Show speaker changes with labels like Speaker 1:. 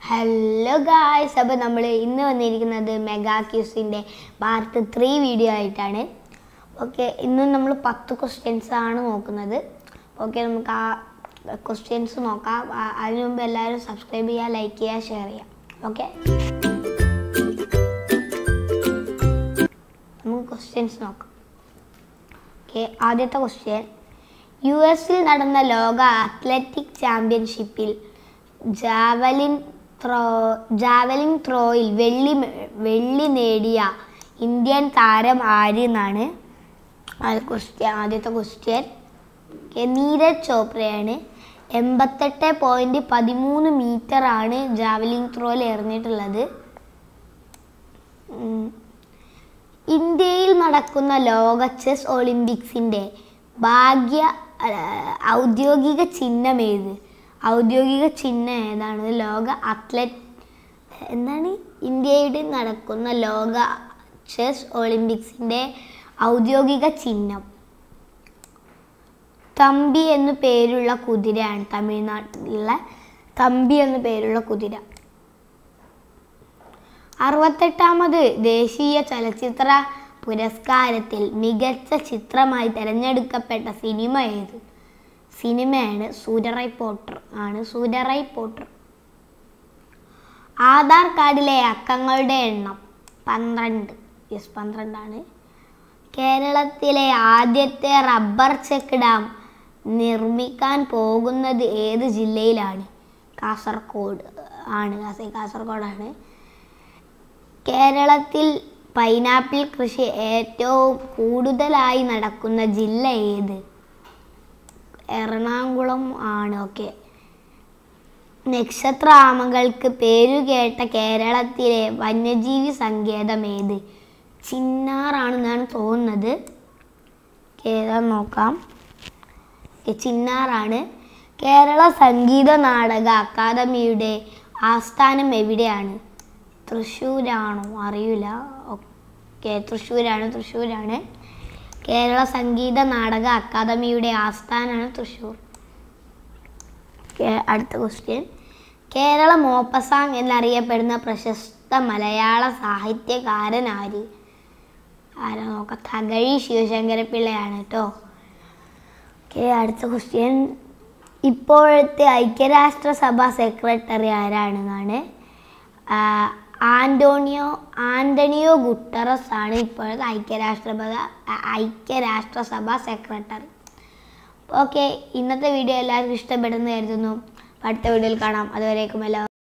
Speaker 1: Hello guys, അപ്പോൾ നമ്മൾ ഇന്ന് വന്നിരിക്കുന്നത് മെഗാ ക്യൂസിന്റെ പാർട്ട് 3 വീഡിയോ ആയിട്ടാണ്. ഓക്കേ, ഇന്ന് നമ്മൾ 10 ക്വസ്റ്റ്യൻസ് ആണ് നോക്കുന്നത്. ഓക്കേ, നമുക്ക് ആ ക്വസ്റ്റ്യൻസ് നോക്കാം. അതിനു മുമ്പ് എല്ലാവരും സബ്സ്ക്രൈബ് ചെയ്യുക, ലൈക്ക് ചെയ്യുക, ഷെയർ ചെയ്യുക. ഓക്കേ, നമുക്ക് ക്വസ്റ്റ്യൻസ് നോക്കാം. ഓക്കേ, ആദ്യത്തെ ക്വസ്റ്റ്യൻ, യുഎസിൽ നടന്ന ലോക അത്ലറ്റിക് ചാമ്പ്യൻഷിപ്പിൽ ജാവലിൻ ത്രോയിൽ വെള്ളി നേടിയ ഇന്ത്യൻ താരം ആര് എന്നാണ് ആദ്യത്തെ ക്വസ്റ്റ്യൻ. നീരജ് ചോപ്രയാണ്. 88.13 മീറ്റർ ആണ് ജാവലിൻ ത്രോയിൽ എറിഞ്ഞിട്ടുള്ളത്. ഇന്ത്യയിൽ നടക്കുന്ന ലോക ചെസ് ഒളിമ്പിക്സിൻ്റെ ഔദ്യോഗിക ചിഹ്നം ഏത്? ഔദ്യോഗിക ചിഹ്നം ഏതാണ്? ഇന്ത്യയിൽ നടക്കുന്ന ലോക ചെസ് ഒളിമ്പിക്സിൻ്റെ ഔദ്യോഗിക ചിഹ്നം തമ്പി എന്നു പേരുള്ള കുതിരയാണ്. തമിഴ്നാട്ടിലുള്ള തമ്പി എന്നു പേരുള്ള കുതിര. 68ാമത് ദേശീയ ചലച്ചിത്ര പുരസ്കാരത്തിൽ മികച്ച ചിത്രമായി തിരഞ്ഞെടുക്കപ്പെട്ട സിനിമ ഏത്? സിനിമയാണ് സൂര്യറൈ പോട്ടർ. ആധാർ കാർഡിലെ അക്കങ്ങളുടെ എണ്ണം 12 ആണ്. കേരളത്തിലെ ആദ്യത്തെ റബ്ബർ ചെക്ക് ഡാം നിർമ്മിക്കാൻ പോകുന്നത് ഏത് ജില്ലയിലാണ്? കാസർഗോഡാണ്. കേരളത്തിൽ പൈനാപ്പിൾ കൃഷി ഏറ്റവും കൂടുതലായി നടക്കുന്ന ജില്ല ഏത്? എറണാകുളം ആണ്. ഓക്കെ, നക്ഷത്ര ആമകൾക്ക് പേരുകേട്ട കേരളത്തിലെ വന്യജീവി സങ്കേതം ഏത്? ചിന്നാറാണെന്നാണ് തോന്നുന്നത്. ഏതാ നോക്കാം. ചിന്നാറാണ്. കേരള സംഗീത നാടക അക്കാദമിയുടെ ആസ്ഥാനം എവിടെയാണ്? തൃശ്ശൂരാണോ? അറിയില്ല. ഓക്കെ, തൃശ്ശൂരാണ്. കേരള സംഗീത നാടക അക്കാദമിയുടെ ആസ്ഥാനമാണ് തൃശ്ശൂർ. അടുത്ത ക്വസ്റ്റ്യൻ, കേരള മോപ്പസാങ് എന്നറിയപ്പെടുന്ന പ്രശസ്ത മലയാള സാഹിത്യകാരൻ ആര്? ആരാ നോക്കാം. തകഴി ശിവശങ്കരപ്പിള്ളയാണ് കേട്ടോ. ഓക്കെ, അടുത്ത ക്വസ്റ്റ്യൻ, ഇപ്പോഴത്തെ ഐക്യരാഷ്ട്രസഭ സെക്രട്ടറി ആരാണെന്നാണ്? ആന്റണിയോ ഗുട്ടറസ് ആണ് ഇപ്പോഴത്തെ ഐക്യരാഷ്ട്രസഭ സെക്രട്ടറി. ഓക്കെ, ഇന്നത്തെ വീഡിയോ എല്ലാവർക്കും ഇഷ്ടപ്പെടുന്നു കരുതുന്നു. അടുത്ത വീഡിയോയിൽ കാണാം. അതുവരേക്കും എല്ലാവർക്കും